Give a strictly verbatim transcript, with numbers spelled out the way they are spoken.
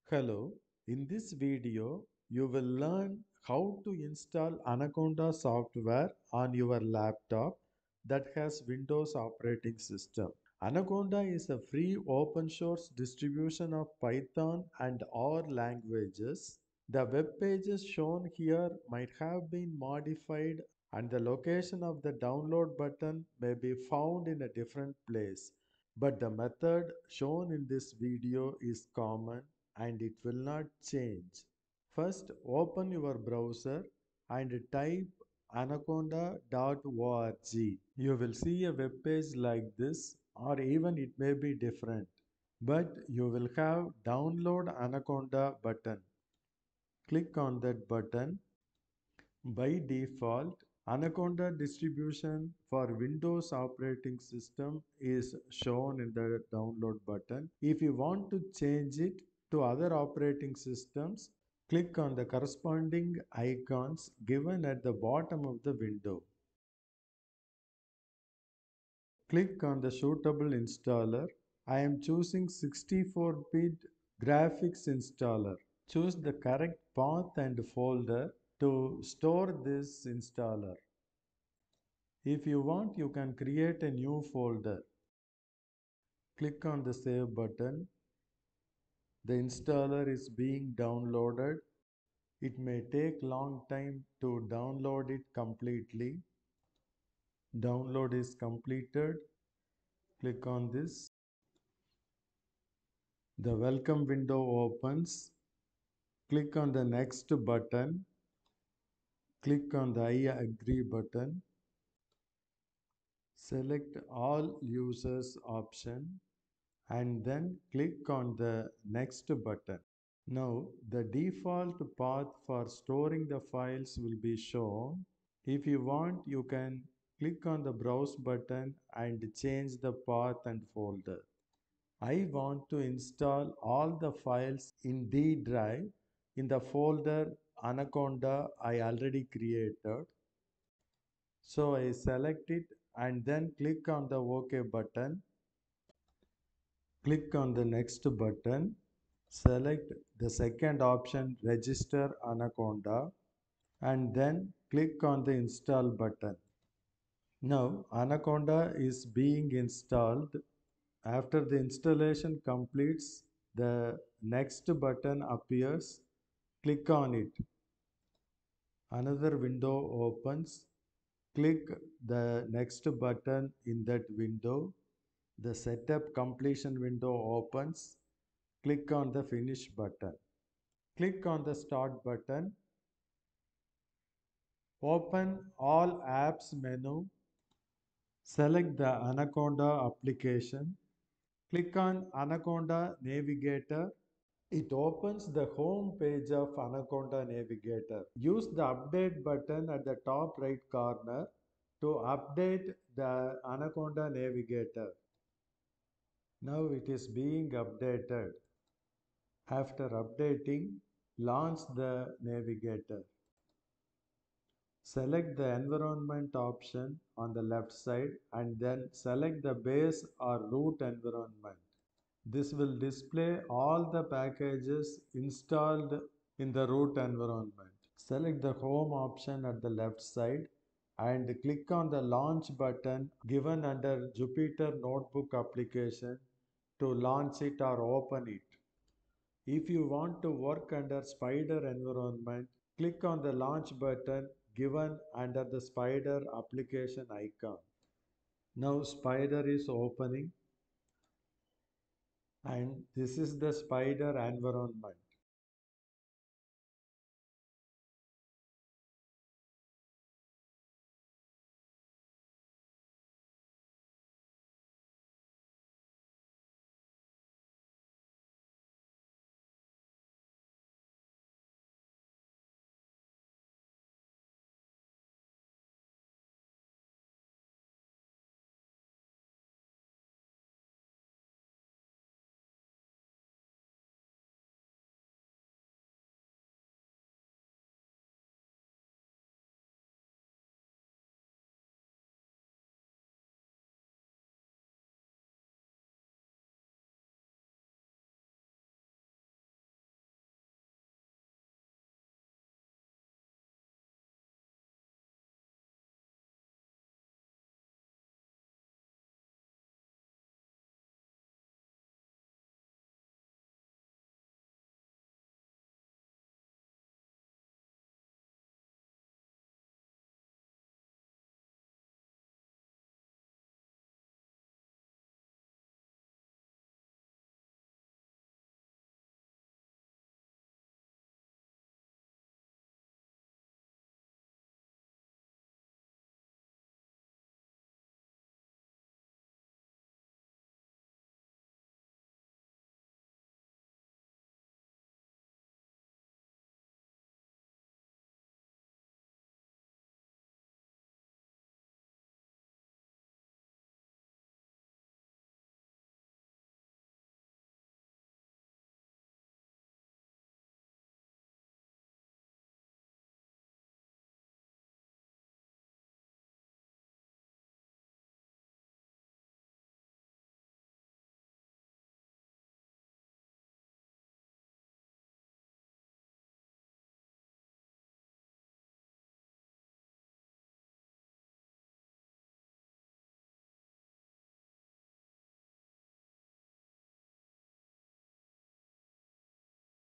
Hello, in this video, you will learn how to install Anaconda software on your laptop that has Windows operating system. Anaconda is a free open source distribution of Python and R languages. The web pages shown here might have been modified and the location of the download button may be found in a different place. But the method shown in this video is common and it will not change. First, open your browser and type anaconda dot org. You will see a web page like this, or even it may be different. But you will have download Anaconda button. Click on that button. By default, Anaconda distribution for Windows operating system is shown in the download button. If you want to change it to other operating systems, click on the corresponding icons given at the bottom of the window. Click on the suitable installer. I am choosing sixty-four bit graphics installer. Choose the correct path and folder to store this installer. If you want, you can create a new folder. Click on the Save button. The installer is being downloaded. It may take long time to download it completely. Download is completed. Click on this. The welcome window opens. Click on the next button. Click on the I agree button. Select all users option and then click on the next button. Now the default path for storing the files will be shown. If you want, you can click on the browse button and change the path and folder. I want to install all the files in D drive in the folder Anaconda I already created. So I select it and then click on the OK button. Click on the next button. Select the second option, Register Anaconda, and then click on the Install button. Now Anaconda is being installed. After the installation completes, the next button appears. Click on it. Another window opens. Click the next button in that window. The setup completion window opens. Click on the Finish button. Click on the Start button. Open All Apps menu. Select the Anaconda application. Click on Anaconda Navigator. It opens the home page of Anaconda Navigator. Use the Update button at the top right corner to update the Anaconda Navigator. Now it is being updated. After updating, launch the Navigator. Select the environment option on the left side and then select the base or root environment. This will display all the packages installed in the root environment. Select the home option at the left side and click on the launch button given under Jupyter Notebook application to launch it or open it. If you want to work under Spyder environment, click on the launch button given under the Spyder application icon. Now Spyder is opening and this is the Spyder environment.